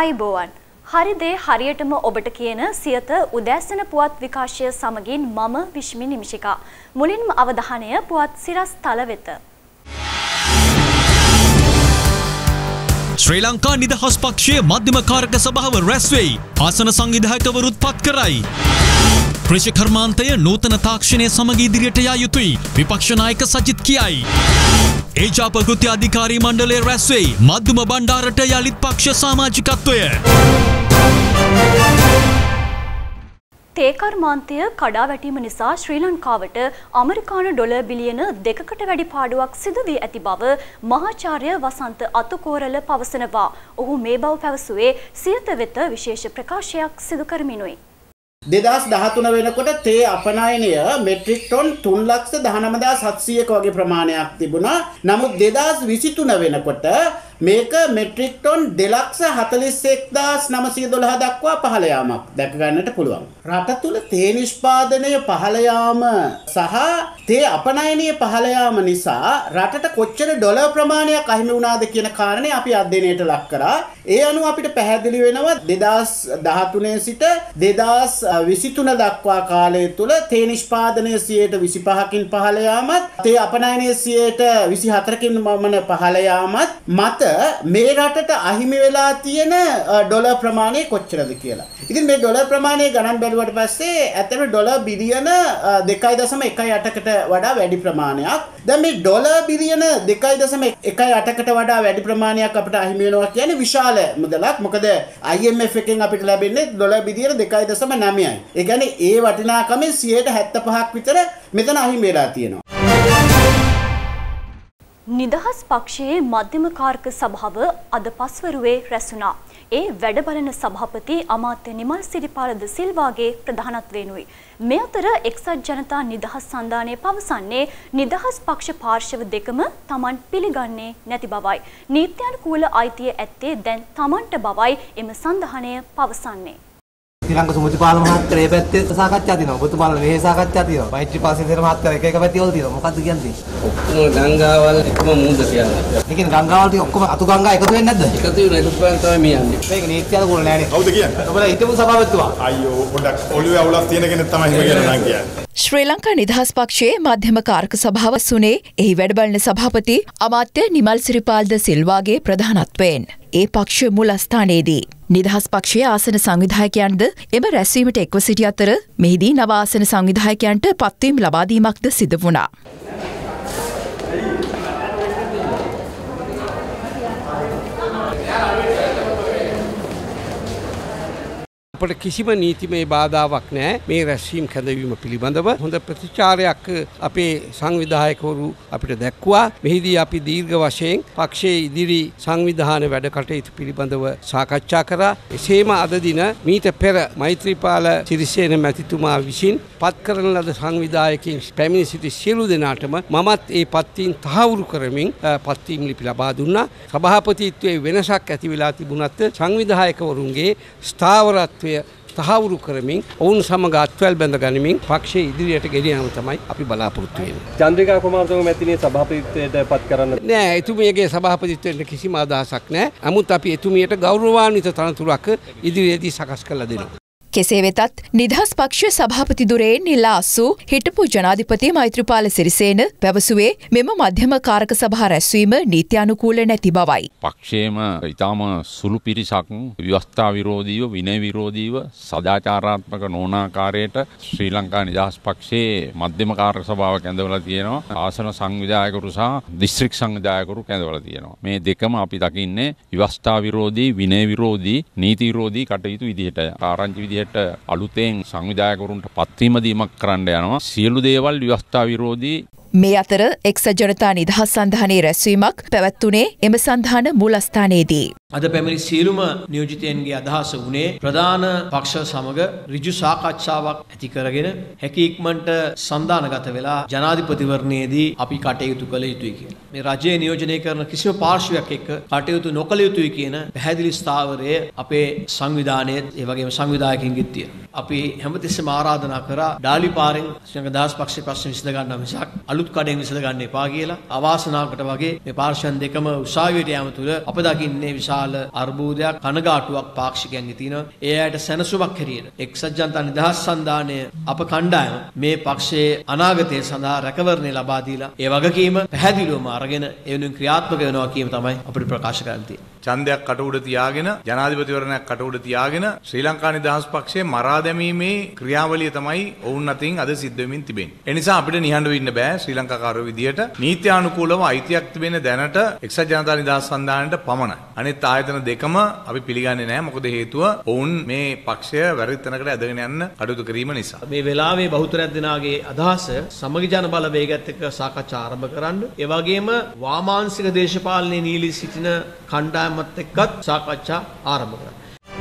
ආයුබෝවන්. හරි දේ හරියටම ඔබට කියන සියත උදෑසන පුවත් විකාශය සමගින් මම විශ්මි නිමිෂිකා. මුලින්ම අවධානය පුවත් සිරස් තල වෙත. ශ්‍රී ලංකා නිදහස් පක්ෂයේ මධ්‍යම කාරක සභාව රැස් වෙයි. ආසන සංවිධායකවරුත් පත් කරයි. කෘෂි කර්මාන්තය නූතන තාක්ෂණය සමග ඉදිරියට යා යුතුයි. විපක්ෂ නායක සජිත් කියයි. ඒජාපකෘති අධිකාරී මණ්ඩලය රැස් වෙයි. මධ්‍යම බණ්ඩාරට යලිත් පක්ෂ සමාජිකත්වය. තේ කර්මාන්තය කඩා වැටීම නිසා ශ්‍රී ලංකාවට ඇමරිකානු ඩොලර් බිලියන 2කට වැඩි පාඩුවක් සිදු වී ඇති බව මහාචාර්ය වසන්ත අතුකෝරළ පවසනවා. ඔහු මේ බව පැවසුවේ සියත වෙත විශේෂ ප්‍රකාශයක් සිදු කරමිනුයි. 2013 වෙනකොට තේ අපනයනය මෙට්‍රික් टन 3,19,700ක වගේ ප්‍රමාණයක් තිබුණා. නමුත් 2023 වෙනකොට මේක මෙට්‍රික් टन 2,41,912 දක්වා පහළ යාමක් දැක ගන්නට පුළුවන්. රට තුල තේ නිෂ්පාදනය පහළ යාම සහ තේ අපනයනය පහළ යාම නිසා රටට කොච්චර ඩොලර් ප්‍රමාණයක් අහිමි වුණාද කියන කාරණේ අපි අධ්‍යයනයට ලක් කරා. ඒ අනුව අපිට පැහැදිලි වෙනවා 2013 සිට 2023 දක්වා කාලය තුල තේ නිෂ්පාදනය 25%කින් පහළ යාමත් තේ අපනයනය 24%කින් පහළ යාමත් මත මේ රටට අහිමි වෙලා තියෙන ඩොලර් ප්‍රමාණය කොච්චරද කියලා. ඉතින් මේ ඩොලර් ප්‍රමාණය ගණන් බැලුවට පස්සේ ඇත්තටම ඩොලර් බිලියන 2.18කට වඩා වැඩි ප්‍රමාණයක්. දැන් මේ ඩොලර් බිලියන 2.18කට වඩා වැඩි ප්‍රමාණයක් අපිට අහිමි වෙනවා කියන්නේ විශාල මුදලක්. මොකද IMF එකෙන් අපිට ලැබෙන්නේ ඩොලර් බිලියන 2.9යි. ඒ කියන්නේ ඒ වටිනාකමෙන් 75%ක් විතර මෙතන අහිමි වෙලා තියෙනවා. නිදහස් පක්ෂයේ මධ්‍යම කාරක සභාව අද පස්වරුවේ රැස්ුණා. ඒ වැඩ බලන සභාපති අමාත්‍ය නිමල් සිරිපාල ද සිල්වාගේ ප්‍රධානත්වයෙනුයි. මේ අතර එක්සත් ජනතා නිදහස් සන්ධානය පවසන්නේ නිදහස් පක්ෂ පාර්ශව දෙකම Taman පිළිගන්නේ නැති බවයි. නීත්‍යානුකූල අයිතිය ඇත්තේ දැන් Tamanට බවයි එම සන්ධානය පවසන්නේ. ශ්‍රී ලංකා සුමතිපාල මහත්තයා පැත්තේ සාකච්ඡා තියෙනවා. පුතුපාල මෙහි සාකච්ඡා තියෙනවා. මෛත්‍රීපාල සිරිසේන මහත්තයා එක පැති වල තියෙනවා. මොකද්ද කියන්නේ? ඔක්කොම ගංගාවල් එකම මූද කියන්නේ. ඒ කියන්නේ ගංගාවල් ටික ඔක්කොම අතු ගංගා එකතු වෙන්නේ නැද්ද? එකතු වෙන එකතු වෙන තමයි මේ යන්නේ. මේක නීත්‍යානුකූල නෑනේ. කවුද කියන්නේ? ඔබලා හිතමු සභාපතිතුමා. අයියෝ පොඩක් ඔළුවේ අවුලක් තියෙන කෙනෙක් තමයි හිම කියලා නම් කියන්නේ. ශ්‍රී ලංකා නිදහස් පක්ෂයේ මධ්‍යම කාරක සභාව සුනේ එහි වැඩබලන සභාපති අමාත්‍ය නිමල් සිරිපාල් ද සිල්වාගේ ප්‍රධානත්වයෙන් ඒ පක්ෂ මුලස්ථානයේදී නිදහස් පක්ෂයේ ආසන සංවිධායකයන්ද එම රැස්වීමට එක්ව සිටි අතර මෙහිදී නව ආසන සංවිධායකයන්ට පත්වීම් ලබා දීමක්ද සිදු වුණා. අපට කිසිම නීතිමය බාධාවක් නැහැ මේ රැස්වීම කැඳවීම පිළිබඳව. හොඳ ප්‍රතිචාරයක් අපේ සංවිධායකවරු අපිට දැක්වුවා. මෙහිදී අපි දීර්ඝ වශයෙන් පක්ෂයේ ඉදිරි සංවිධාන වැඩ කටයුතු පිළිබඳව සාකච්ඡා කරා. එසේම අද දින මීට පෙර මෛත්‍රීපාල සිරිසේන මැතිතුමා විසින් පත් කරන ලද සංවිධායකයන් පැමිණ සිටි සියලු දෙනාටම මමත් ඒ පත්වීම් තහවුරු කරමින් පත්වීම් ලිපි ලබා දුන්නා. සභාපතිත්වයේ වෙනසක් ඇති වෙලා තිබුණත් සංවිධායකවරුන්ගේ ස්ථාවරත්වය තහවුරු කරමින් ඔවුන් සමග අත්වැල් බැඳ ගනිමින් පක්ෂයේ ඉදිරියට ගෙනියන්න තමයි අපි බලාපොරොත්තු වෙන්නේ. චන්ද්‍රිකා කුමාරතුංග මැතිණිය සභාපතිත්වයට පත් කරන්න නෑ, එතුමියගේ සභාපතිත්වයට කිසිම අදහසක් නෑ. නමුත් අපි එතුමියට ගෞරවාන්විත තනතුරක් ඉදිරියේදී සකස් කරලා දෙනවා. කෙසේ වෙතත් නිදහස් පක්ෂ සභාපති දුරයෙන් ඉල්ලා අසූ හිටපු ජනාධිපති මෛත්‍රීපාල සිරිසේන පැවසුවේ මෙම මධ්‍යම කාරක සභා රැස්වීම නීත්‍යානුකූල නැති බවයි. පක්ෂයේම ඉතාම සුළු පිරිසක් ව්‍යවස්ථා විරෝධීව විනය විරෝධීව සදාචාරාත්මක නොවනාකාරයට ශ්‍රී ලංකා නිදහස් පක්ෂයේ මධ්‍යම කාරක සභාව කැඳවලා තියෙනවා. ආසන සංවිධායකරු සහ දිස්ත්‍රික් සංවිධායකරු කැඳවලා තියෙනවා. මේ දෙකම අපි දකින්නේ ව්‍යවස්ථා විරෝධී විනය විරෝධී නීති විරෝධී කටයුතු විදිහට ආරංචි විදිහට අලුතෙන් සංවිධායකවරුන්ට පත්වීම දීමක් කරන්න යනවා. සියලු දේවල් ව්‍යවස්ථා විරෝධී. මේ අතර එක්සත් ජනතා නිදහස් සන්ධානයේ රැස්වීමක් පැවැත්වුණේ එම සන්ධාන මූලස්ථානයේදී. අද පැමිණි සියලුම නියෝජිතයන්ගේ අදහස වුණේ ප්‍රධාන පක්ෂ සමග ඍජු සාකච්ඡාවක් ඇති කරගෙන හැකි ඉක්මනට සන්ධානගත වෙලා ජනාධිපතිවරණයේදී අපි කටයුතු කළ යුතුයි කියලා. මේ රජයේ නියෝජනය කරන කිසිම පාර්ශවයක් එක්ක කටයුතු නොකළ යුතුයි කියන පැහැදිලි ස්ථාවරය අපේ සංවිධානයේ ඒ වගේම සංවිධායකින්ගෙත් තියෙනවා. අපි හැමතිස්සෙම ආරාධනා කරා ඩාලි පාරෙන් ශ්‍රී ලංකා දහස් පක්ෂයේ ප්‍රශ්න විසඳ ගන්න මිසක් අලුත් අලුත් කඩෙන් විසඳ ගන්න එපා කියලා අවාසනාවකට වගේ මේ පාර්ශ්වයන් දෙකම උසාවියට යාම තුළ අප දකින්නේ විශාල අර්බුදයක් කනගාටුවක් පාක්ෂිකයන්ගේ තියෙනවා. ඒ අයට සැනසුමක් හැටියට එක්සත් ජනතා නිදහස් සන්ධානය අප කණ්ඩායම මේ පක්ෂයේ අනාගතය සඳහා රැකවරණය ලබා දීලා ඒ වගකීම පැහැදිලිවම අරගෙන ඒ වෙනුවෙන් ක්‍රියාත්මක වෙනවා කියන තමයි අපිට ප්‍රකාශ කරන්න තියෙන්නේ. ඡන්දයක් කටුඩ තියාගෙන ජනාධිපතිවරණයක් කටුඩ තියාගෙන ශ්‍රී ලංකා නිදහස් පක්ෂයේ මරා දැමීමේ ක්‍රියාවලිය තමයි ඔවුන් අතින් අද සිද්ධ වෙමින් තිබෙන්නේ. ඒ නිසා අපිට නිහඬව ඉන්න බෑ ශ්‍රී ලංකාකාරයෝ විදියට නීත්‍යානුකූලව අයිතියක් තිබෙන දැනට එක්සත් ජනතා නිදහස් සන්ධානයට පමණයි. අනිත් ආයතන දෙකම අපි පිළිගන්නේ නැහැ. මොකද හේතුව ඔවුන් මේ පක්ෂය වැරදි තැනකට ඇදගෙන යන්න කටයුතු කිරීම නිසා. මේ වෙලාවේ බහුතරයක් දෙනාගේ අදහස සමගි ජන බලවේගයත් එක්ක සාකච්ඡා ආරම්භ කරන්න. ඒ වගේම වාමාංශික දේශපාලනයේ නීලී සිටින කණ්ඩායමත් එක්කත් සාකච්ඡා ආරම්භ කරන්න.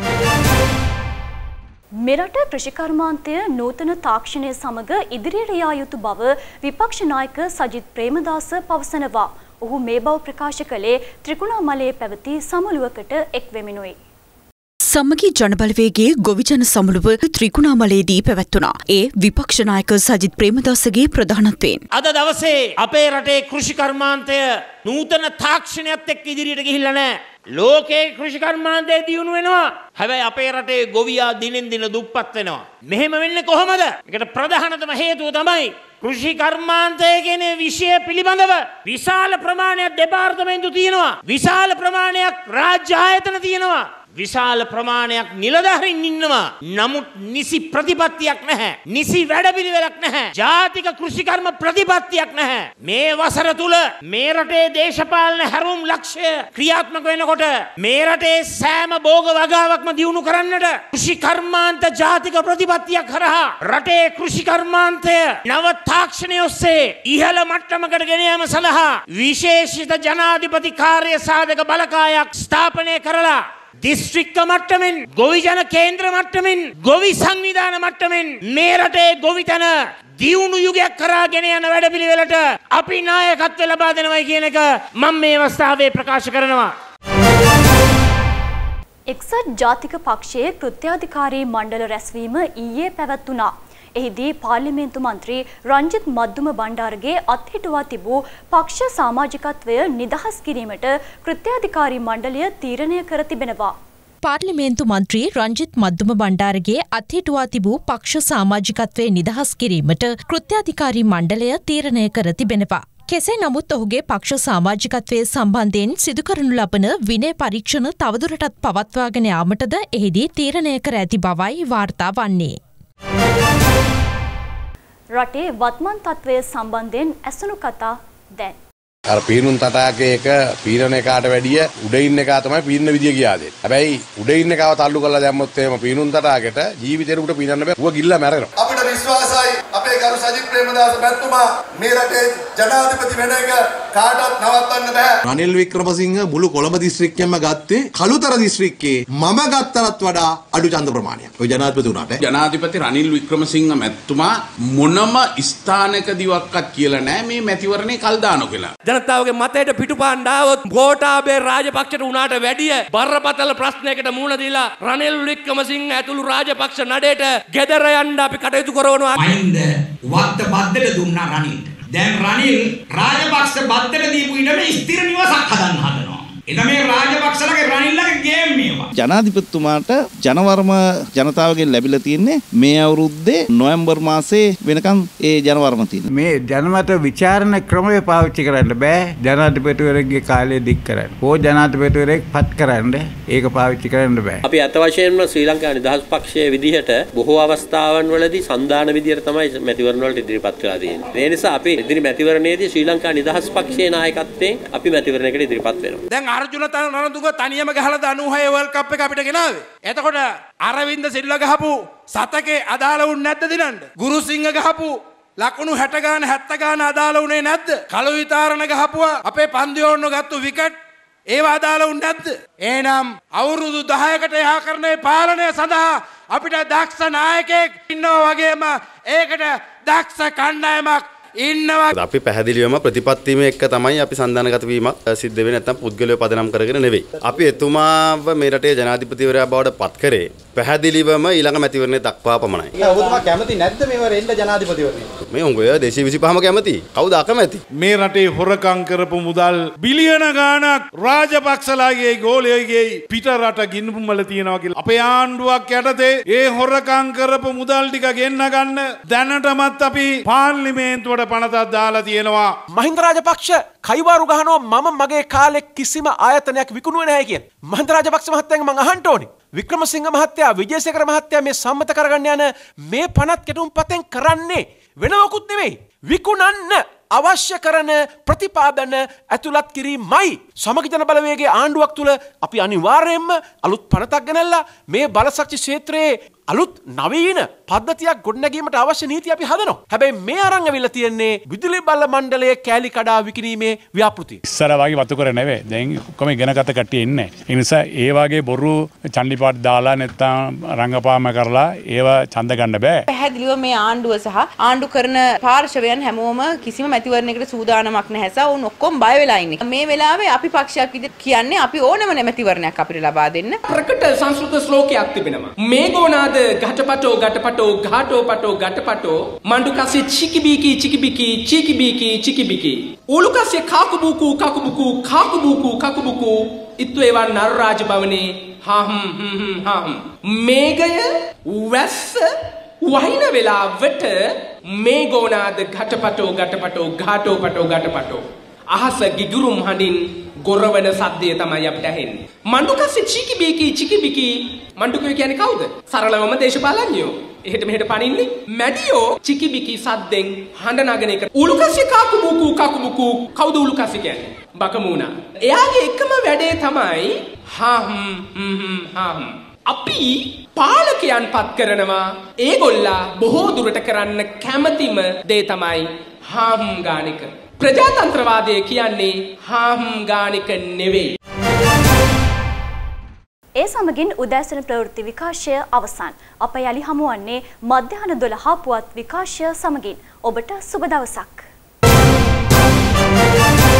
මෙරට කෘෂිකර්මාන්තය නූතන තාක්ෂණය සමග ඉදිරියට යා යුතු බව විපක්ෂ නායක සජිත් ප්‍රේමදාස පවසනවා. ඔහු මේ බව ප්‍රකාශ කළේ ත්‍රිකුණාමලයේ පැවති සමුළුවකට එක් වෙමිනුයි. සමගි ජනබලවේගේ ගොවිජන සමුළුව ත්‍රිකුණාමලයේදී පැවැත්වුණා. ඒ විපක්ෂ නායක සජිත් ප්‍රේමදාසගේ ප්‍රධානත්වයෙන්. අද දවසේ අපේ රටේ කෘෂිකර්මාන්තය නූතන තාක්ෂණයත් එක්ක ඉදිරියට ගිහිල්ලා නැහැ. ලෝකේ කෘෂිකර්මාන්තය දියුණු වෙනවා. හැබැයි අපේ රටේ ගොවියා දිනෙන් දින දුප්පත් වෙනවා. මෙහෙම වෙන්නේ කොහොමද? මේකට ප්‍රධානතම හේතුව තමයි කෘෂිකර්මාන්තය කියන විෂය පිළිබඳව විශාල ප්‍රමාණයක් දෙපාර්තමේන්තු තියෙනවා. විශාල ප්‍රමාණයක් රාජ්‍ය ආයතන තියෙනවා. විශාල ප්‍රමාණයක් නිලධාරීන් ඉන්නවා. නමුත් නිසි ප්‍රතිපත්තියක් නැහැ. නිසි වැඩපිළිවෙලක් නැහැ. ජාතික කෘෂිකර්ම ප්‍රතිපත්තියක් නැහැ. මේ වසර තුල මේ රටේ දේශපාලන හැරවුම් ලක්ෂ්‍ය ක්‍රියාත්මක වෙනකොට මේ රටේ සෑම භෝග වගාවක්ම දියුණු කරන්නට කෘෂිකර්මාන්ත ජාතික ප්‍රතිපත්තියක් කරහා රටේ කෘෂිකර්මාන්තය නව තාක්ෂණය ඔස්සේ ඉහළ මට්ටමකට ගෙන යාම සඳහා විශේෂිත ජනාධිපති කාර්ය සාධක බලකායක් ස්ථාපනය කරලා දිස්ත්‍රික්ක මට්ටමින් ගොවිජන කේන්ද්‍ර මට්ටමින් ගොවි සංවිධාන මට්ටමින් මේ රටේ ගොවිතැන දියුණු යුගයක් කරා ගෙන යන වැඩපිළිවෙලට අපි නායකත්වය ලබා දෙනවයි කියන එක මම මේ අවස්ථාවේ ප්‍රකාශ කරනවා. එක්සත් ජාතික පක්ෂයේ කෘත්‍යාධිකාරී මණ්ඩල රැස්වීම ඊයේ පැවැත්වුණා. එහිදී පාර්ලිමේන්තු මන්ත්‍රී රංජිත් මද්දුම බණ්ඩාරගේ අත්හිටුවා තිබූ පක්ෂ සමාජිකත්වය නිදහස් කිරීමට කෘත්‍යාධිකාරී මණ්ඩලය තීරණය කර තිබෙනවා. පාර්ලිමේන්තු මන්ත්‍රී රංජිත් මද්දුම බණ්ඩාරගේ අත්හිටුවා තිබූ පක්ෂ සමාජිකත්වය නිදහස් කිරීමට කෘත්‍යාධිකාරී මණ්ඩලය තීරණය කර තිබෙනවා. කෙසේ නමුත් ඔහුගේ පක්ෂ සමාජිකත්වය සම්බන්ධයෙන් සිදු කරනු ලබන විනය පරීක්ෂණ තවදුරටත් පවත්වාගෙන යාමටද එහිදී තීරණය කර ඇති බවයි වාර්තා වන්නේ. රටේ වත්මන් තත්ත්වය සම්බන්ධයෙන් ඇසුණු කතා දැන්. අර පීනුන් තටාකයක පීනන එකාට වැඩිය උඩ ඉන්න එකා තමයි පීනන විදිය කියා දෙන්නේ. හැබැයි උඩ ඉන්න එකව තල්ලු කරලා දැම්මොත් එහෙම පීනුන් තටාකයට ජීවිතේට උඩ පීනන්න බෑ. ඌව ගිල්ලා මැරෙනවා. අපිට විශ්වාසයි අපේ ගරු සජිත් ප්‍රේමදාස මැතිතුමා මේ රටේ ජනාධිපති වෙන එක කාටවත් නවත්තන්න බෑ. රනිල් වික්‍රමසිංහ මුළු කොළඹ දිස්ත්‍රික්කයම ගත්තේ කළුතර දිස්ත්‍රික්කේ මම ගත්තටත් වඩා අඩු ඡන්ද ප්‍රමාණයක්. ඔය ජනාධිපති උනාට. ජනාධිපති රනිල් වික්‍රමසිංහ මැතිතුමා මොනම ස්ථානකදීවත් කියලා නෑ මේ මැතිවරණේ කල් දානෝ කියලා. ජනතාවගේ මතයට පිටුපාන්න ආවොත් ගෝඨාභය රාජපක්ෂට උනාට වැඩිය බරපතල ප්‍රශ්නයකට මුහුණ දීලා රනිල් වික්‍රමසිංහ ඇතුළු රාජපක්ෂ නඩේට ගෙදර යන්න අපි කටයුතු කරනවා. මහින්ද වත්ත බද්දට දුන්නා රනිල්ට. දැන් රනිල් රාජපක්ෂ බද්දට දීපු ඉඩම ස්ථිර නිවසක් හදන්න හදනවා. එද මේ රාජපක්ෂලගේ රනිල්ලගේ ගේම් මේවා. ජනාධිපතිතුමාට ජනවර්ම ජනතාවගෙන් ලැබිලා තියෙන්නේ මේ අවුරුද්දේ නොවැම්බර් මාසේ වෙනකන් ඒ ජනවර්ම තියෙනවා. මේ ජනමත විචාරණ ක්‍රමය පාවිච්චි කරන්න බෑ. ජනාධිපතිවරයෙක්ගේ කාලය දික් කරන්න. ඕ ජනාධිපතිවරයෙක් පත් කරන්න ඒක පාවිච්චි කරන්න බෑ. අපි අත වශයෙන්ම ශ්‍රී ලංකා නිදහස් පක්ෂයේ විදිහට බොහෝ අවස්ථාවන් වලදී සන්දාන විදියට තමයි මැතිවරණ වලට ඉදිරිපත් වෙලා තියෙන්නේ. ඒ නිසා අපි ඉදිරි මැතිවරණයේදී ශ්‍රී ලංකා නිදහස් පක්ෂයේ නායකත්වයෙන් අපි මැතිවරණයකට ඉදිරිපත් වෙනවා. දැන් අර්ජුන රණතුංග තනියම ගහලා 96 වර්ල්ඩ් කප් එක අපිට ගෙනාවේ. එතකොට අරවින්ද සිල්වා ගහපු සතකේ අදාළ වුණ නැද්ද දිනන්න? ගුරුසිංහ ගහපු ලකුණු 60 ගාන 70 ගාන අදාළ වුණේ නැද්ද? කළු විතාරණ ගහපුවා අපේ පන්දියෝන්න ගත්තු විකට් ඒවා අදාළ වුණ නැද්ද? එහෙනම් අවුරුදු 10කට එහා කරන පාලනය සඳහා අපිට දක්ෂ නායකයෙක් ඉන්නවා වගේම ඒකට දක්ෂ කණ්ඩායමක් ඉන්නවා. අපි පැහැදිලිවම ප්‍රතිපත්තියම එක්ක තමයි අපි සන්දානගත වීමක් සිද්ධ වෙන්නේ නැත්නම් පුද්ගලයෝ පදනම් කරගෙන නෙවෙයි. අපි එතුමාව මේ රටේ ජනාධිපතිවරයා බවට පත් කරේ පැහැදිලිවම ඊළඟ මැතිවරණය දක්වා පමණයි. ඔබතුමා කැමති නැද්ද මේව රෙන්න ජනාධිපතිවරණය? මේ උංගොය 225ම කැමති. කවුද අකමැති? මේ රටේ හොරකම් කරපු මුදල් බිලියන ගාණක් රාජපක්ෂලාගේ ගෝලයේගේ පිට රට ගින්නුම්වල තියනවා කියලා. අපේ ආණ්ඩුවක් යටතේ ඒ හොරකම් කරපු මුදල් ටික ගෙන්න ගන්න දැනටමත් අපි පාර්ලිමේන්තුවට පනතක් දාලා තියෙනවා. මහින්ද රාජපක්ෂ කයිවාරු ගහනවා මම මගේ කාලේ කිසිම ආයතනයක් විකුණුවේ නැහැ කියන. මහින්ද රාජපක්ෂ මහත්තයාගෙන් මම අහන්න ඕනේ. වික්‍රමසිංහ මහත්තයා විජේසේකර මහත්තයා මේ සම්මත කරගන්න යන මේ පනත් කෙටුම්පතෙන් කරන්නේ වෙන මොකුත් නෙවෙයි. විකුණන්න අවශ්‍ය කරන ප්‍රතිපාදන ඇතුළත් කිරීමයි. සමගි ජන බලවේගයේ ආණ්ඩුවක් තුල අපි අනිවාර්යයෙන්ම අලුත් පනතක් ගෙනල්ලා මේ බලශක්ති ක්ෂේත්‍රයේ අලුත් නවීන පද්ධතියක් ගොඩනැගීමට අවශ්‍ය නීති අපි හදනවා. හැබැයි මේ අරන් ඇවිල්ලා තියෙන්නේ විදුලි බල මණ්ඩලයේ කෑලි කඩා විකිණීමේ ව්‍යාපෘති. ඉස්සර වගේ වතු කර නෙවෙයි. දැන් ඔක්කොම ඉගෙනගත කට්ටිය ඉන්නේ. ඒ නිසා ඒ වගේ බොරු චණ්ඩිපාට දාලා නැත්තම් රංගපාම කරලා ඒව ඡන්ද ගන්න බෑ. පැහැදිලිව මේ ආණ්ඩුව සහ ආණ්ඩු කරන පාර්ශවයන් හැමෝම කිසිම මැතිවරණයකට සූදානමක් නැහැ. උන් ඔක්කොම බය වෙලා ඉන්නේ. මේ වෙලාවේ අපි පක්ෂයක් විදිහට කියන්නේ අපි ඕනම මැතිවරණයක් අපිට ලබා දෙන්න. ප්‍රකට සංස්කෘත ශ්ලෝකයක් තිබෙනවා. මේ ගෝනාද ඝටපටෝ ඝටපටෝ ඝාටෝ පටෝ ඝටපටෝ මණ්ඩුකසේ චිකිබිකි චිකිබිකි චිකිබිකි චිකිබිකි උලුකසේ කාකුබුකු කාකුබුකු කාකුබුකු කාකුබුකු ඉත්වේවන් නරරාජ භවනේ හම් මේගය වැස්ස වහින වෙලාවට මේ ගෝනාද ඝටපටෝ ඝටපටෝ ඝාටෝ පටෝ ඝටපටෝ අහස ගිගුරුම් හඬින් ගොරවන සද්දය තමයි අපිට ඇහෙන්නේ. මණ්ඩුකසේ චිකිබිකි චිකිබිකි මණ්ඩුකෝ කියන්නේ කවුද? සරලවම දේශපාලඥයෝ. එහෙට මෙහෙට පනින්නේ මැඩියෝ චිකිබිකි සද්දෙන් හඬ නගන එක. උලුකසේ කාකුබුකු කාකුබුකු කවුද උලුකසේ කියන්නේ? බකමූණා. එයාගේ එකම වැඩේ තමයි අපි පාලකයන් පත් කරනවා. ඒගොල්ලා බොහෝ දුරට කරන්න කැමැතිම දේ තමයි ගානික. ප්‍රජාතන්ත්‍රවාදය කියන්නේ ගානික නෙවෙයි. ඒ සමගින් උදෑසන ප්‍රවෘත්ති විකාශය අවසන්. අප යලි හමුවන්නේ මධ්‍යහන 12 පුවත් විකාශය සමගින්. ඔබට සුබ දවසක්.